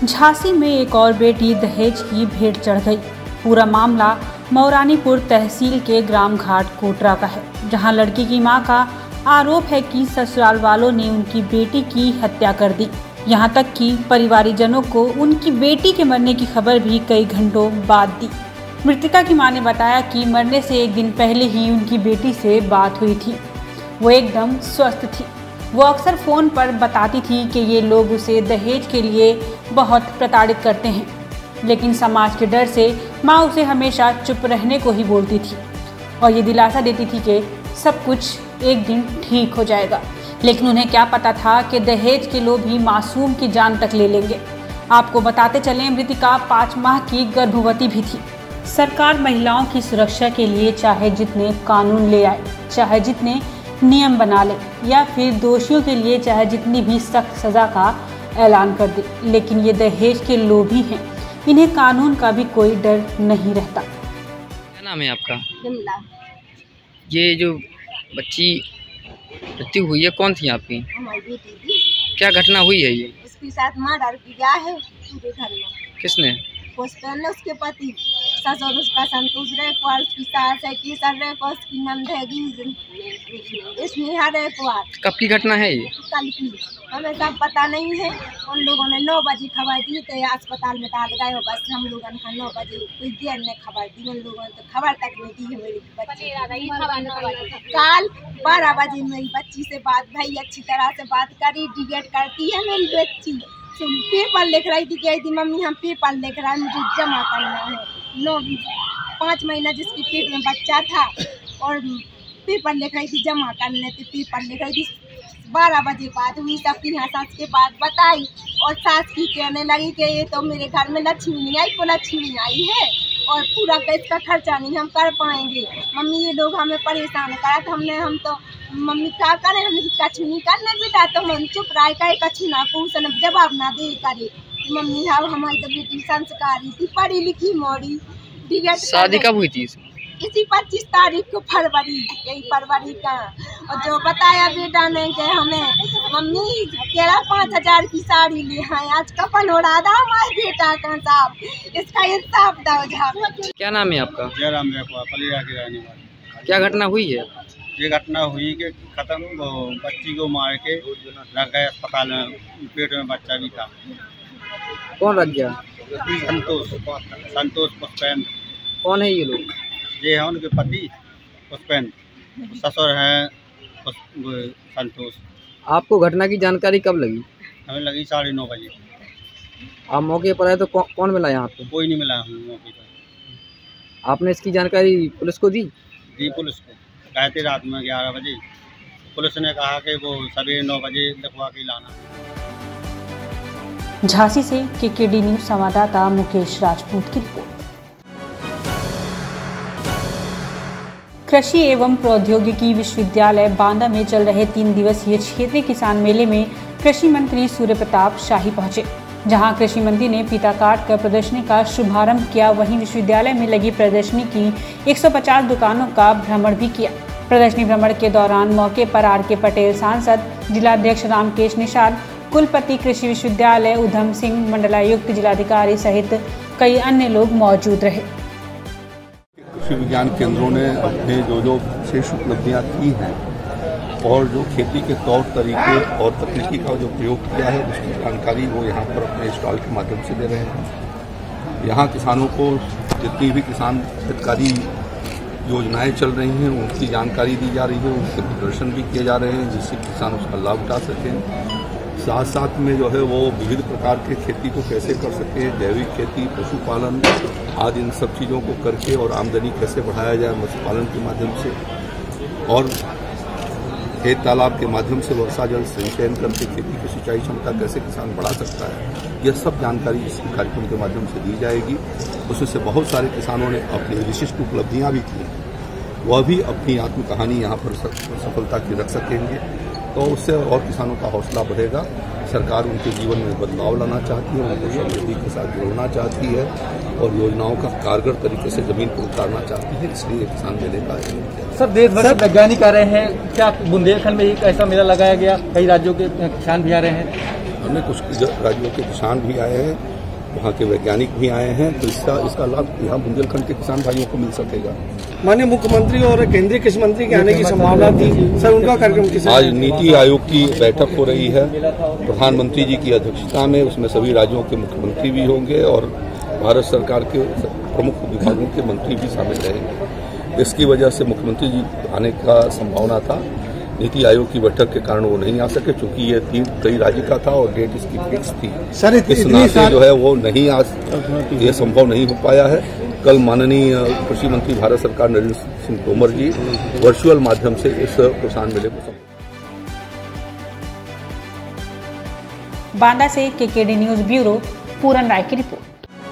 झांसी में एक और बेटी दहेज की भेंट चढ़ गई। पूरा मामला मौरानीपुर तहसील के ग्राम घाट कोटरा का है, जहां लड़की की मां का आरोप है कि ससुराल वालों ने उनकी बेटी की हत्या कर दी। यहां तक कि परिवारजनों को उनकी बेटी के मरने की खबर भी कई घंटों बाद दी। मृतका की मां ने बताया कि मरने से एक दिन पहले ही उनकी बेटी से बात हुई थी। वो एकदम स्वस्थ थी। वो अक्सर फ़ोन पर बताती थी कि ये लोग उसे दहेज के लिए बहुत प्रताड़ित करते हैं, लेकिन समाज के डर से माँ उसे हमेशा चुप रहने को ही बोलती थी और ये दिलासा देती थी कि सब कुछ एक दिन ठीक हो जाएगा। लेकिन उन्हें क्या पता था कि दहेज के लोग भी मासूम की जान तक ले लेंगे। आपको बताते चलें, मृतका 5 माह की गर्भवती भी थी। सरकार महिलाओं की सुरक्षा के लिए चाहे जितने कानून ले आए, चाहे जितने नियम बना ले, या फिर दोषियों के लिए चाहे जितनी भी सख्त सज़ा का ऐलान कर दे, लेकिन ये दहेज के लोभी हैं। इन्हें कानून का भी कोई डर नहीं रहता। क्या नाम है आपका? विमला। ये जो बच्ची मृत्यु हुई है कौन थी आपकी? हमारी बेटी थी। क्या घटना हुई है ये? उसके साथ मर्डर किया है पूरे घर में। किसने? पुष्पेंद्र, उसके पति, ससुर उसका संतोष रेखवार, उसकी सास है केसर रेखवार, उसकी नंद है स्नेहा रेखवार। कब की घटना है ये? कल की। हमें सब पता नहीं है। उन लोगों ने 9 बजे खबर दी तो अस्पताल में डाल गए, बस हम लोगों ने 9 बजे कोई देर ने खबर दी। उन लोगों ने तो खबर तक नहीं दी है मेरी बच्ची। कल 12 बजे मेरी बच्ची से बात भई, अच्छी तरह से बात करी, डिबेट करती है मेरी बच्ची। पेपर लिख रही थी, कही थी मम्मी हम पेपर लिख रहा है, मुझे जमा करना है। 5 महीना जिसकी पेट में बच्चा था और पेपर लिख रही थी जमा करने, तो पेपर लिख रही थी। 12 बजे बात हुई, सबकी यहाँ सास के बात बताई और सास की कहने लगी कि ये तो मेरे घर में लक्ष्मी नहीं आई, कुलक्ष्मी आई है और पूरा इसका खर्चा नहीं हम कर पाएंगे। मम्मी ये लोग हमें परेशान करा तो हम तो मम्मी क्या करें, हमें कछु नहीं करने बेटा, तो हम चुप रहे करे, कछु ना पूछने जवाब ना दे करे। मम्मी हाँ हमारी तो बेटी संस्कारी थी, पढ़ी लिखी मोड़ी। शादी कब हुई थी? इसी 25 तारीख को फरवरी, यही फरवरी का। और जो बताया बेटा ने कि हमें मम्मी 5,000 की साड़ी ले आए, आज कपन उड़ा था हमारे बेटा का साहब, इसका इंसाफ दो। क्या नाम है आपका? जयराम रेखवार, पलिया की रहने वाली। क्या घटना हुई है? ये घटना हुई कि खत्म बच्ची को मार के रख गए अस्पताल में, पेट में बच्चा भी था। कौन रख गया? संतोष पुष्पेंद्र। कौन है ये लोग? ये है उनके पति पुष्पेंद्र, ससुर है संतोष। आपको घटना की जानकारी कब लगी? हमें लगी 9:30 बजे। आप मौके पर आए तो कौन मिला यहाँ पे? कोई नहीं मिला हमें मौके पर। आपने इसकी जानकारी पुलिस को दी? दी पुलिस को, गए थे रात में 11 बजे। पुलिस ने कहा कि वो सवेरे 9 बजे लिखवा के लाना। झांसी से केकेडी न्यूज संवाददाता मुकेश राजपूत की रिपोर्ट। कृषि एवं प्रौद्योगिकी विश्वविद्यालय बांदा में चल रहे 3 दिवसीय क्षेत्रीय किसान मेले में कृषि मंत्री सूर्य प्रताप शाही पहुंचे, जहां कृषि मंत्री ने फीता काट कर प्रदर्शनी का शुभारंभ किया। वहीं विश्वविद्यालय में लगी प्रदर्शनी की 150 दुकानों का भ्रमण भी किया। प्रदर्शनी भ्रमण के दौरान मौके पर आर.के. पटेल सांसद, जिलाध्यक्ष रामकेश निषाद, कुलपति कृषि विश्वविद्यालय उधम सिंह, मंडलायुक्त, जिलाधिकारी सहित कई अन्य लोग मौजूद रहे। कृषि विज्ञान केंद्रों ने अपने जो विशेष उपलब्धियां की हैं और जो खेती के तौर तरीके और तकनीकी का जो प्रयोग किया है उसकी जानकारी वो यहाँ पर अपने स्टॉल के माध्यम से दे रहे हैं। यहाँ किसानों को जितनी भी किसान हितकारी योजनाएं चल रही हैं उनकी जानकारी दी जा रही है, उनके प्रदर्शन भी किए जा रहे हैं जिससे किसान उसका लाभ उठा सकें। साथ साथ में जो है वो विविध प्रकार के खेती को कैसे कर सके, जैविक खेती, पशुपालन आदि इन सब चीज़ों को करके और आमदनी कैसे बढ़ाया जाए मत्स्य पालन के माध्यम से, और खेत तालाब के माध्यम से वर्षा जल संचयन करके खेती की सिंचाई क्षमता कैसे किसान बढ़ा सकता है, यह सब जानकारी इस कार्यक्रम के माध्यम से दी जाएगी। उसमें से बहुत सारे किसानों ने अपनी विशिष्ट उपलब्धियां भी की, वह भी अपनी आत्मकहानी यहाँ पर सफलता की रख सकेंगे, तो उससे और किसानों का हौसला बढ़ेगा। सरकार उनके जीवन में बदलाव लाना चाहती है, उनको समृद्धि के साथ जोड़ना चाहती है और योजनाओं का कारगर तरीके से जमीन पर उतारना चाहती है, इसलिए किसान मेले का आयोजन किया। सर, देश भर से वैज्ञानिक आ रहे हैं, क्या बुंदेलखंड में एक ऐसा मेला लगाया गया? कई राज्यों के किसान भी आ रहे हैं। हमने कुछ राज्यों के किसान भी आए हैं वहाँ के वैज्ञानिक भी आए हैं, तो इसका लाभ यहाँ बुंदेलखंड के किसान भाइयों को मिल सकेगा। माननीय मुख्यमंत्री और केंद्रीय कृषि मंत्री के आने की संभावना थी सर, उनका कार्यक्रम किस? आज नीति आयोग की बैठक हो रही है प्रधानमंत्री जी की अध्यक्षता में, उसमें सभी राज्यों के मुख्यमंत्री भी होंगे और भारत सरकार के प्रमुख विभागों के मंत्री भी शामिल रहेंगे। इसकी वजह से मुख्यमंत्री जी आने का संभावना था। नीति आयोग की बैठक के कारण वो नहीं आ सके, चूंकि ये 3 राज्य का था और डेट इसकी फिक्स थी। सर इस नाते जो है वो नहीं ये संभव नहीं हो पाया है। कल माननीय कृषि मंत्री भारत सरकार नरेंद्र सिंह तोमर जी वर्चुअल माध्यम से इस किसान मेले को बांदा से KKD news bureau Puran Rai की रिपोर्ट।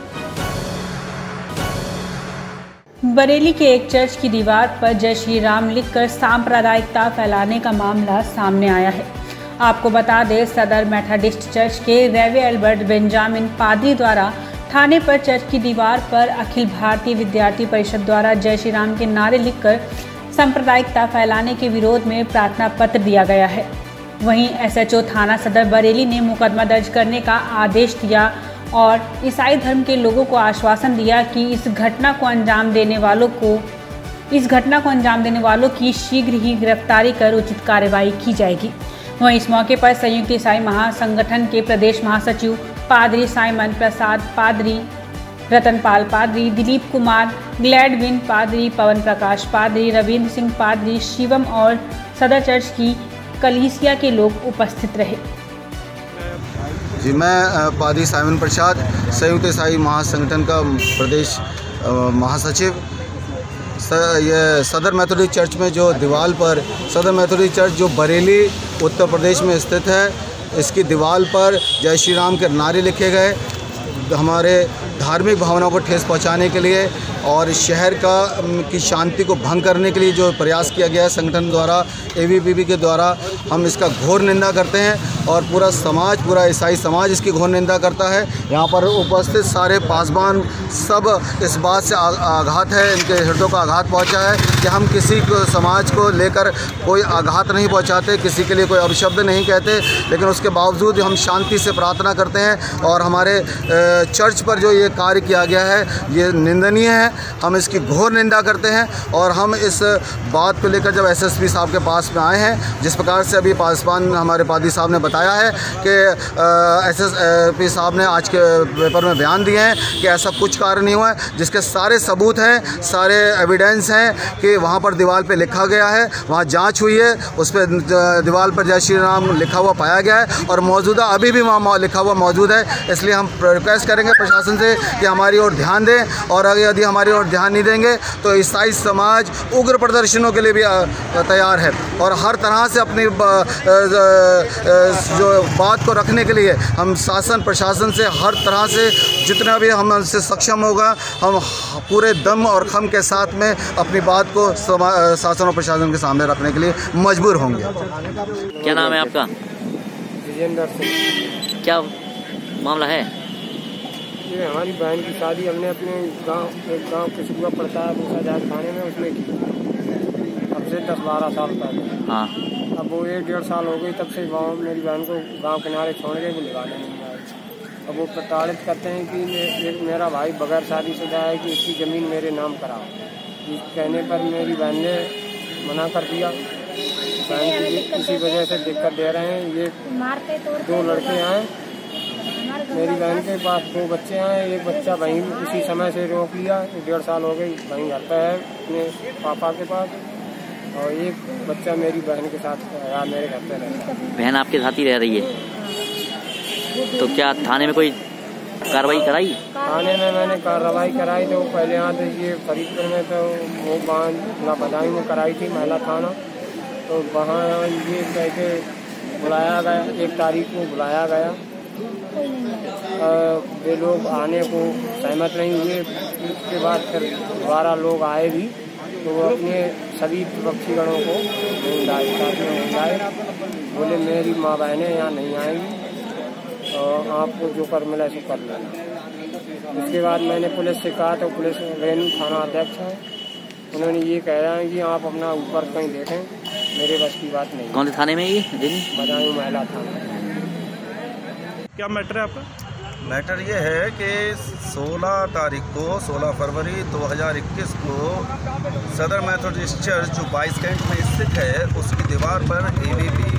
बरेली के एक चर्च की दीवार पर जय श्री राम लिखकर सांप्रदायिकता फैलाने का मामला सामने आया है। आपको बता दें, सदर मेथोडिस्ट चर्च के रेवे एल्बर्ट बेंजामिन पादरी द्वारा थाने पर चर्च की दीवार पर अखिल भारतीय विद्यार्थी परिषद द्वारा जय श्री राम के नारे लिखकर सांप्रदायिकता फैलाने के विरोध में प्रार्थना पत्र दिया गया है। वहीं एसएचओ थाना सदर बरेली ने मुकदमा दर्ज करने का आदेश दिया और ईसाई धर्म के लोगों को आश्वासन दिया कि इस घटना को अंजाम देने वालों की शीघ्र ही गिरफ्तारी कर उचित कार्रवाई की जाएगी। वहीं इस मौके पर संयुक्त ईसाई महासंगठन के प्रदेश महासचिव पादरी साइमन प्रसाद पादरी, रतनपाल पादरी, दिलीप कुमार, ग्लैडविन पादरी, पवन प्रकाश पादरी, रविंद्र सिंह पादरी, शिवम और सदर चर्च की कलीसिया के लोग उपस्थित रहे। जी, मैं पादरी साइमन प्रसाद, संयुक्त ईसाई महासंगठन का प्रदेश महासचिव। ये सदर मेथोडिस्ट चर्च में जो दीवार पर, सदर मेथोडिस्ट चर्च जो बरेली उत्तर प्रदेश में स्थित है, इसकी दीवार पर जय श्री राम के नारे लिखे गए हमारे धार्मिक भावनाओं को ठेस पहुंचाने के लिए और शहर की शांति को भंग करने के लिए जो प्रयास किया गया है संगठन द्वारा, एबीवीपी के द्वारा, हम इसका घोर निंदा करते हैं और पूरा समाज, पूरा ईसाई समाज इसकी घोर निंदा करता है। यहाँ पर उपस्थित सारे पासबान सब इस बात से आघात है, इनके हृदयों का आघात पहुँचा है कि हम किसी को समाज को लेकर कोई आघात नहीं पहुँचाते, किसी के लिए कोई अपशब्द नहीं कहते, लेकिन उसके बावजूद हम शांति से प्रार्थना करते हैं और हमारे चर्च पर जो ये कार्य किया गया है ये निंदनीय है। हम इसकी घोर निंदा करते हैं और हम इस बात को लेकर जब एसएसपी साहब के पास में आए हैं, जिस प्रकार से अभी पासवान हमारे पादरी साहब ने बताया है कि एसएसपी साहब ने आज के पेपर में बयान दिए हैं कि ऐसा कुछ कार्य नहीं हुआ है, जिसके सारे सबूत हैं, सारे एविडेंस हैं कि वहाँ पर दीवार पे लिखा गया है, वहाँ जांच हुई है, उस पर दीवार पर जय श्री राम लिखा हुआ पाया गया है और मौजूदा अभी भी वहाँ लिखा हुआ मौजूद है। इसलिए हम रिक्वेस्ट करेंगे प्रशासन से कि हमारी ओर ध्यान दें और अगर यदि हमारी ओर ध्यान नहीं देंगे तो ईसाई समाज उग्र प्रदर्शनों के लिए भी तैयार है और हर तरह से अपनी जो बात को रखने के लिए हम शासन प्रशासन से हर तरह से जितना भी हमसे सक्षम होगा हम पूरे दम और खम के साथ में अपनी बात को शासन और प्रशासन के सामने रखने के लिए मजबूर होंगे। क्या नाम है आपका? विजेंद्र सिंह। क्या मामला है? ये हमारी बहन की शादी हमने अपने गांव किसुआ पड़ता है दूसरा थाने में उसमें की, अब से 10-12 साल पहले। हाँ। अब वो 1-1.5 साल हो गई तब से गाँव मेरी बहन को गांव किनारे छोड़ के भी लगाने नहीं आए। अब वो प्रताड़ित करते हैं कि मेरा भाई बगैर शादीशुदा है कि उसकी ज़मीन मेरे नाम कराओ। इस कहने पर मेरी बहन ने मना कर दिया। बहन की इसी वजह से दिक्कत दे रहे हैं। ये 2 लड़के हैं, मेरी बहन के पास 2 बच्चे हैं, एक बच्चा वहीं उसी समय से रोक लिया, 1.5 साल हो गई वहीं घर पर है अपने पापा के पास, और एक बच्चा मेरी बहन के साथ मेरे घर पे रहता है। बहन आपके साथ ही रह रही है? तो क्या थाने में कोई कार्रवाई कराई? थाने में मैंने कार्रवाई कराई तो पहले यहाँ तो ये फरीदपुर में तो वो वहाँ बदायूं में कराई थी महिला थाना, तो वहाँ ये कह के बुलाया गया, 1 तारीख को बुलाया गया। वे लोग आने को सहमत नहीं हुए। उसके बाद फिर दोबारा लोग आए भी तो वो अपने सभी विपक्षीगणों को ढूंढाए, बोले मेरी माँ बहनें यहाँ नहीं आएंगी और आपको जो कर मिला सो कर लेना। उसके बाद मैंने पुलिस से कहा तो पुलिस रेणु थाना अध्यक्ष है, उन्होंने ये कह रहे हैं कि आप अपना ऊपर कहीं देखें, मेरे बस की बात नहीं। कौन से थाने में ये? बदायूं महिला थाना। क्या मैटर है आपका? मैटर ये है कि 16 फरवरी 2021 को सदर मेथोडिस्ट चर्च जो 22 कैंट में स्थित है उसकी दीवार पर ABP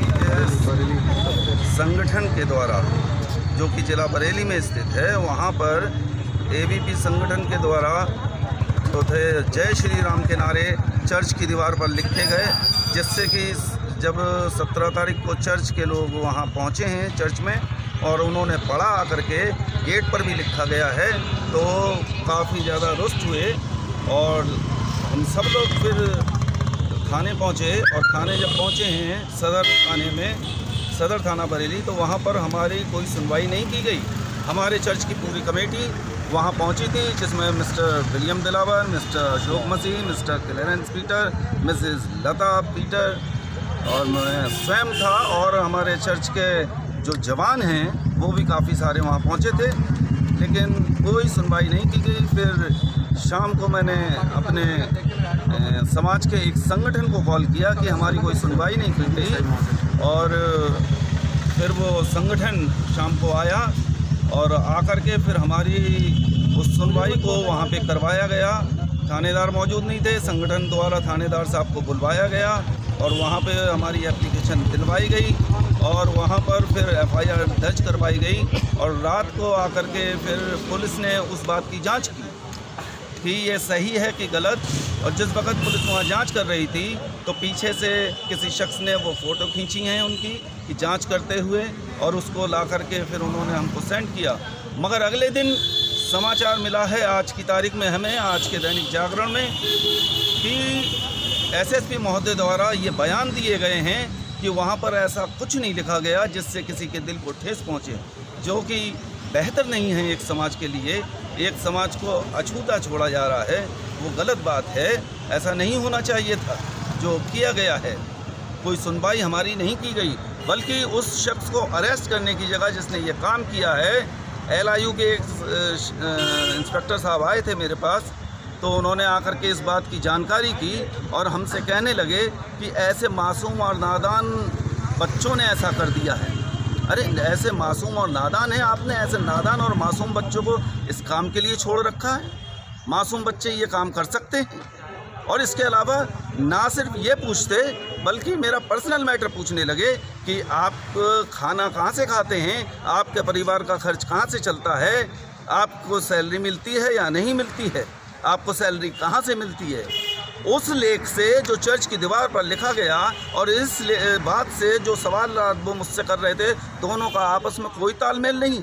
संगठन के द्वारा, जो कि जिला बरेली में स्थित है, वहाँ पर ABP संगठन के द्वारा तो थे जय श्री राम के नारे चर्च की दीवार पर लिखे गए, जिससे कि जब 17 तारीख को चर्च के लोग वहाँ पहुँचे हैं चर्च में और उन्होंने पढ़ा आकर के, गेट पर भी लिखा गया है, तो काफ़ी ज़्यादा रुष्ट हुए और हम सब लोग फिर थाने पहुँचे। और थाने जब पहुँचे हैं सदर थाने में, सदर थाना बरेली, तो वहाँ पर हमारी कोई सुनवाई नहीं की गई। हमारे चर्च की पूरी कमेटी वहाँ पहुँची थी, जिसमें mister William Dilawar, mister Ashok Masih, mister Clarence Peter, Mrs Lata Peter और मैं स्वयं था, और हमारे चर्च के जो जवान हैं वो भी काफ़ी सारे वहाँ पहुँचे थे, लेकिन कोई सुनवाई नहीं की गई। फिर शाम को मैंने अपने समाज के एक संगठन को कॉल किया कि हमारी कोई सुनवाई नहीं की गई, और फिर वो संगठन शाम को आया और आकर के फिर हमारी उस सुनवाई को वहाँ पे करवाया गया। थानेदार मौजूद नहीं थे, संगठन द्वारा थानेदार साहब को बुलवाया गया और वहाँ पे हमारी एप्लीकेशन दिलवाई गई और वहाँ पर फिर FIR दर्ज करवाई गई। और रात को आकर के फिर पुलिस ने उस बात की जांच की कि ये सही है कि गलत, और जिस वक्त पुलिस वहाँ जांच कर रही थी तो पीछे से किसी शख्स ने वो फ़ोटो खींची हैं उनकी कि जांच करते हुए, और उसको ला करके फिर उन्होंने हमको सेंड किया। मगर अगले दिन समाचार मिला है आज की तारीख में हमें, आज के दैनिक जागरण में, कि SSP महोदय द्वारा ये बयान दिए गए हैं कि वहाँ पर ऐसा कुछ नहीं लिखा गया जिससे किसी के दिल को ठेस पहुँचे, जो कि बेहतर नहीं है एक समाज के लिए। एक समाज को अछूता छोड़ा जा रहा है, वो गलत बात है, ऐसा नहीं होना चाहिए था जो किया गया है। कोई सुनवाई हमारी नहीं की गई, बल्कि उस शख्स को अरेस्ट करने की जगह जिसने ये काम किया है, LIU के इंस्पेक्टर साहब आए थे मेरे पास, तो उन्होंने आकर के इस बात की जानकारी की और हमसे कहने लगे कि ऐसे मासूम और नादान बच्चों ने ऐसा कर दिया है। अरे ऐसे मासूम और नादान हैं, आपने ऐसे नादान और मासूम बच्चों को इस काम के लिए छोड़ रखा है? मासूम बच्चे ये काम कर सकते हैं? और इसके अलावा ना सिर्फ ये पूछते, बल्कि मेरा पर्सनल मैटर पूछने लगे कि आप खाना कहाँ से खाते हैं, आपके परिवार का खर्च कहाँ से चलता है, आपको सैलरी मिलती है या नहीं मिलती है, आपको सैलरी कहाँ से मिलती है। उस लेख से जो चर्च की दीवार पर लिखा गया और इस बात से जो सवाल वो मुझसे कर रहे थे, दोनों का आपस में कोई तालमेल नहीं।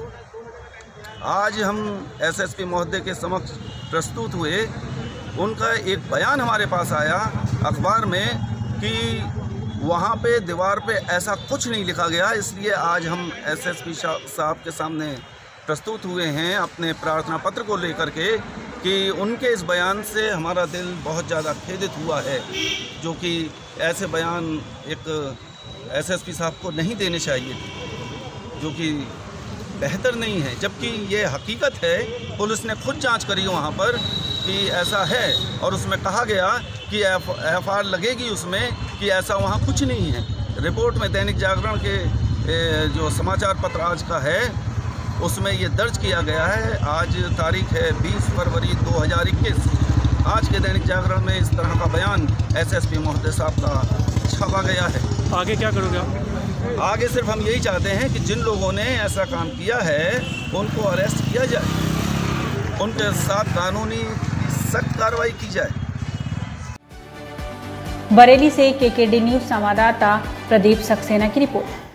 आज हम SSP महोदय के समक्ष प्रस्तुत हुए, उनका एक बयान हमारे पास आया अखबार में कि वहाँ पे दीवार पे ऐसा कुछ नहीं लिखा गया, इसलिए आज हम SSP साहब के सामने प्रस्तुत हुए हैं अपने प्रार्थना पत्र को लेकर के कि उनके इस बयान से हमारा दिल बहुत ज़्यादा खेदित हुआ है, जो कि ऐसे बयान एक SSP साहब को नहीं देने चाहिए थे, जो कि बेहतर नहीं है। जबकि ये हकीकत है, पुलिस ने खुद जांच करी वहाँ पर कि ऐसा है और उसमें कहा गया कि FIR लगेगी उसमें कि ऐसा वहाँ कुछ नहीं है। रिपोर्ट में दैनिक जागरण के जो समाचार पत्र आज का है उसमें ये दर्ज किया गया है। आज तारीख है 20 फरवरी 2021। आज के दैनिक जागरण में इस तरह का बयान SSP महोदय साहब का छपा गया है। आगे क्या करोगे आप? आगे सिर्फ हम यही चाहते हैं कि जिन लोगों ने ऐसा काम किया है उनको अरेस्ट किया जाए, उनके साथ कानूनी सख्त कार्रवाई की जाए। बरेली से KKD न्यूज़ संवाददाता प्रदीप सक्सेना की रिपोर्ट।